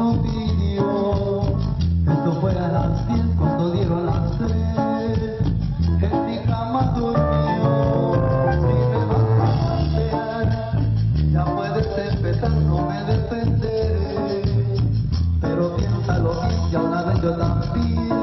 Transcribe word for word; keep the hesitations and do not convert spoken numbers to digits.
tu pidió. Esto fue a las diez cuando dieron las tres. En mi cama durmió. Si me vas a cambiar, ya puedes empezar, no me defenderé. Pero piénsalo bien, ya una vez yo también.